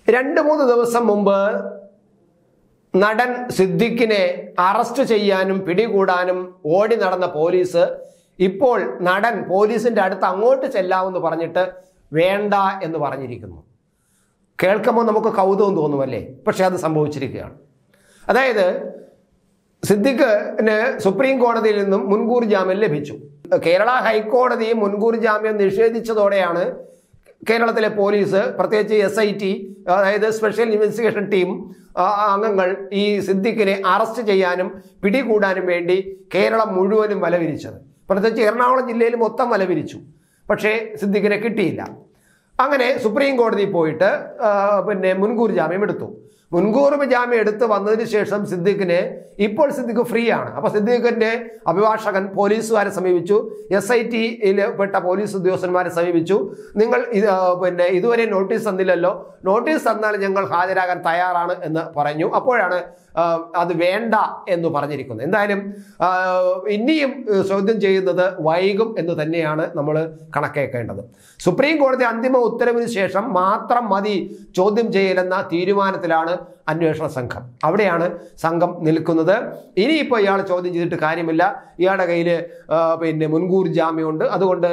2-3 ദിവസം മുമ്പ് നടൻ സിദ്ദിഖിനെ അറസ്റ്റ് ചെയ്യാനും പിടികൂടാനും ഓടി നടന്ന പോലീസ് ഇപ്പോൾ നടൻ പോലീസിന്റെ അടുത്ത് അങ്ങോട്ട് ചെല്ലാമെന്ന് പറഞ്ഞിട്ട് വേണ്ട എന്ന് പറഞ്ഞിരിക്കുന്നു. കേൾക്കുമ്പോൾ നമുക്ക് കൗതുകം തോന്നുമല്ലേ? പക്ഷെ അത് സംഭവിച്ചിരിക്കുകയാണ്. അതായത് സിദ്ദിഖിന് സുപ്രീം കോടതിയിൽ നിന്നും മുൻകൂർ ജാമ്യം ലഭിച്ചു. കേരള ഹൈക്കോടതി മുൻകൂർ ജാമ്യം നിഷേധിച്ചതോടെയാണ് കേരളത്തിലെ പോലീസ്, പ്രത്യേകിച്ച് SIT അതായത് സ്പെഷ്യൽ ഇൻവെസ്റ്റിഗേഷൻ ടീം അംഗങ്ങൾ ഈ സിദ്ദിഖിനെ അറസ്റ്റ് ചെയ്യാനും പിടികൂടാനും വേണ്ടി കേരളം മുഴുവനും വലവിരിച്ചത്. പ്രത്യേകിച്ച് എറണാകുളം ജില്ലയിൽ മൊത്തം വലവിരിച്ചു. പക്ഷേ സിദ്ദിഖിനെ കിട്ടിയില്ല. അങ്ങനെ സുപ്രീം കോടതി പോയിട്ട് മുൻകൂർ ജാമ്യം എടുത്തു. മുൻകൂർ ജാമ്യം എടുത്ത് വന്നതിന് ശേഷം ഇപ്പോൾ സിദ്ദിഖ് ഫ്രീ ആണ്. അപ്പൊ സിദ്ദിഖിന്റെ അഭിഭാഷകൻ പോലീസുകാരെ സമീപിച്ചു, SIT-യിൽ പെട്ട പോലീസ് ഉദ്യോഗസ്ഥന്മാരെ സമീപിച്ചു. നിങ്ങൾ ഇതുവരെ നോട്ടീസ് തന്നില്ലല്ലോ, നോട്ടീസ് തന്നാൽ ഞങ്ങൾ ഹാജരാകാൻ തയ്യാറാണ് എന്ന് പറഞ്ഞു. അപ്പോഴാണ് അത് വേണ്ട എന്ന് പറഞ്ഞിരിക്കുന്നത്. എന്തായാലും ഇനിയും ചോദ്യം ചെയ്യുന്നത് വൈകും എന്ന് തന്നെയാണ് നമ്മൾ കണക്കേക്കേണ്ടത്. സുപ്രീം കോടതി അന്തിമ ഉത്തരവിന് ശേഷം മാത്രം മതി ചോദ്യം ചെയ്യലെന്ന തീരുമാനത്തിലാണ് അന്വേഷണ സംഘം. അവിടെയാണ് സംഘം നിൽക്കുന്നത്. ഇനിയിപ്പോൾ ഇയാളെ ചോദ്യം ചെയ്തിട്ട് കാര്യമില്ല, ഇയാളുടെ കയ്യിൽ മുൻകൂർ ജാമ്യമുണ്ട്, അതുകൊണ്ട്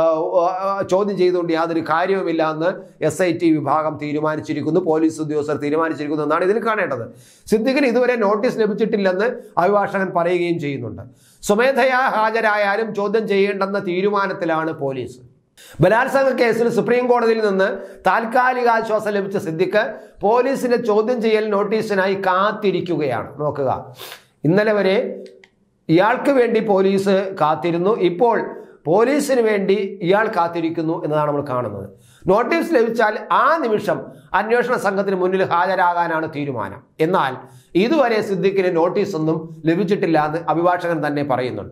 ചോദ്യം ചെയ്തുകൊണ്ട് യാതൊരു കാര്യവുമില്ല എന്ന് SIT വിഭാഗം തീരുമാനിച്ചിരിക്കുന്നു, പോലീസ് ഉദ്യോഗസ്ഥർ തീരുമാനിച്ചിരിക്കുന്നു എന്നാണ് ഇതിൽ കാണേണ്ടത്. സിദ്ദിഖിന് ഇതുവരെ നോട്ടീസ് ലഭിച്ചിട്ടില്ലെന്ന് അഭിഭാഷകൻ പറയുകയും ചെയ്യുന്നുണ്ട്. സ്വമേധയാ ഹാജരായാലും ചോദ്യം ചെയ്യേണ്ടെന്ന തീരുമാനത്തിലാണ് പോലീസ്. ബലാത്സംഗ കേസിൽ സുപ്രീം കോടതിയിൽ നിന്ന് താൽക്കാലിക ആശ്വാസം ലഭിച്ച സിദ്ദിഖ് പോലീസിന്റെ ചോദ്യം ചെയ്യൽ നോട്ടീസിനായി കാത്തിരിക്കുകയാണ്. നോക്കുക, ഇന്നലെ വരെ ഇയാൾക്ക് വേണ്ടി പോലീസ് കാത്തിരുന്നു, ഇപ്പോൾ പോലീസിന് വേണ്ടി ഇയാൾ കാത്തിരിക്കുന്നു എന്നതാണ് നമ്മൾ കാണുന്നത്. നോട്ടീസ് ലഭിച്ചാൽ ആ നിമിഷം അന്വേഷണ സംഘത്തിന് മുന്നിൽ ഹാജരാകാനാണ് തീരുമാനം. എന്നാൽ ഇതുവരെ സിദ്ദിഖിന് നോട്ടീസ് ഒന്നും ലഭിച്ചിട്ടില്ല എന്ന് അഭിഭാഷകൻ തന്നെ പറയുന്നുണ്ട്.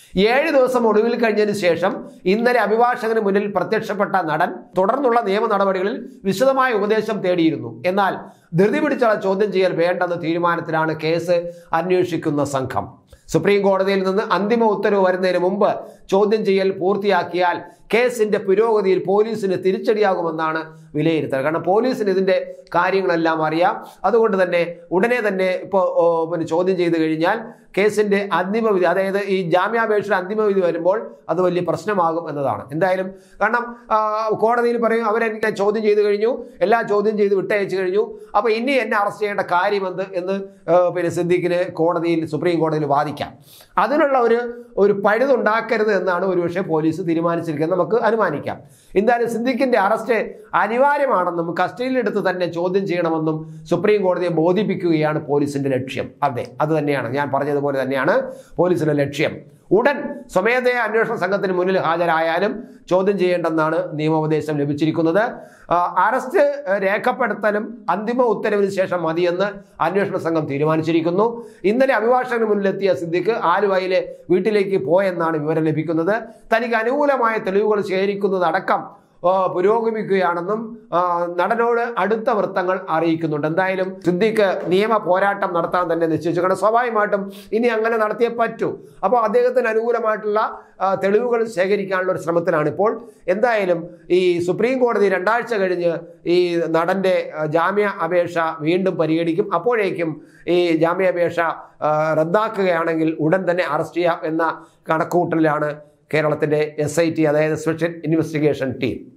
7 ദിവസം ഒടുവിൽ കഴിഞ്ഞതിന് ശേഷം ഇന്നലെ അഭിഭാഷകന് മുന്നിൽ പ്രത്യക്ഷപ്പെട്ട നടൻ തുടർന്നുള്ള നിയമ നടപടികളിൽ വിശദമായ ഉപദേശം തേടിയിരുന്നു. എന്നാൽ ധൃതി പിടിച്ചുള്ള ചോദ്യം ചെയ്യൽ വേണ്ടെന്ന തീരുമാനത്തിലാണ് കേസ് അന്വേഷിക്കുന്ന സംഘം. സുപ്രീം കോടതിയിൽ നിന്ന് അന്തിമ ഉത്തരവ് വരുന്നതിന് മുമ്പ് ചോദ്യം ചെയ്യൽ പൂർത്തിയാക്കിയാൽ കേസിന്റെ പുരോഗതിയിൽ പോലീസിന് തിരിച്ചടിയാകുമെന്നാണ് വിലയിരുത്തൽ. കാരണം പോലീസിന് ഇതിന്റെ കാര്യങ്ങളെല്ലാം അറിയാം. അതുകൊണ്ട് തന്നെ ഉടനെ തന്നെ ഇപ്പോൾ ചോദ്യം ചെയ്ത് കഴിഞ്ഞാൽ കേസിന്റെ അന്തിമവിധി, അതായത് ഈ ജാമ്യാപേക്ഷയുടെ അന്തിമവിധി വരുമ്പോൾ അത് വലിയ പ്രശ്നമാകും എന്നതാണ്. എന്തായാലും കാരണം കോടതിയിൽ പറയും അവരെന്നെ ചോദ്യം ചെയ്ത് കഴിഞ്ഞു, എല്ലാ ചോദ്യം ചെയ്ത് വിട്ടയച്ചു കഴിഞ്ഞു, അപ്പൊ ഇനി എന്നെ അറസ്റ്റ് ചെയ്യേണ്ട കാര്യമെന്ത് എന്ന് സിദ്ദിഖിന് കോടതിയിൽ, സുപ്രീം കോടതിയിൽ വാദിക്കാം. അതിനുള്ള ഒരു പഴുതുണ്ടാക്കരുത് എന്നാണ് ഒരുപക്ഷെ പോലീസ് തീരുമാനിച്ചിരിക്കുന്നത് നമുക്ക് അനുമാനിക്കാം. എന്തായാലും സിദ്ദിഖിന്റെ അറസ്റ്റ് അനിവാര്യമാണെന്നും കസ്റ്റഡിയിലെടുത്ത് തന്നെ ചോദ്യം ചെയ്യണമെന്നും സുപ്രീം കോടതിയെ ബോധിപ്പിക്കുകയാണ് പോലീസിന്റെ ലക്ഷ്യം. അതെ, അത് തന്നെയാണ് ഞാൻ പറഞ്ഞതുപോലെ തന്നെയാണ് പോലീസിന്റെ ലക്ഷ്യം. ഉടൻ സ്വമേധയാ അന്വേഷണ സംഘത്തിന് മുന്നിൽ ഹാജരായാലും ചോദ്യം ചെയ്യേണ്ടെന്നാണ് നിയമോപദേശം ലഭിച്ചിരിക്കുന്നത്. അറസ്റ്റ് രേഖപ്പെടുത്തലും അന്തിമ ഉത്തരവിന് ശേഷം മതിയെന്ന് അന്വേഷണ സംഘം തീരുമാനിച്ചിരിക്കുന്നു. ഇന്നലെ അഭിഭാഷകന് മുന്നിലെത്തിയ സിദ്ദിഖ് ആലുവയിലെ വീട്ടിലേക്ക് പോയെന്നാണ് വിവരം ലഭിക്കുന്നത്. തനിക്ക് അനുകൂലമായ തെളിവുകൾ ശേഖരിക്കുന്നതടക്കം പുരോഗമിക്കുകയാണെന്നും നടനോട് അടുത്ത വൃത്തങ്ങൾ അറിയിക്കുന്നുണ്ട്. എന്തായാലും സിദ്ദിഖ് നിയമ പോരാട്ടം നടത്താൻ തന്നെ നിശ്ചയിച്ചു. കാരണം സ്വാഭാവികമായിട്ടും ഇനി അങ്ങനെ നടത്തിയേ പറ്റൂ. അപ്പോൾ അദ്ദേഹത്തിന് അനുകൂലമായിട്ടുള്ള തെളിവുകൾ ശേഖരിക്കാനുള്ള ഒരു ശ്രമത്തിലാണ് ഇപ്പോൾ. എന്തായാലും ഈ സുപ്രീം കോടതി 2 ആഴ്ച കഴിഞ്ഞ് ഈ നടന്റെ ജാമ്യ അപേക്ഷ വീണ്ടും പരിഗണിക്കും. അപ്പോഴേക്കും ഈ ജാമ്യാപേക്ഷ റദ്ദാക്കുകയാണെങ്കിൽ ഉടൻ തന്നെ അറസ്റ്റ് ചെയ്യാം എന്ന കണക്കുകൂട്ടലിലാണ് കേരളത്തിന്റെ SIT, അതായത് സ്പെഷ്യൽ ഇൻവെസ്റ്റിഗേഷൻ ടീം.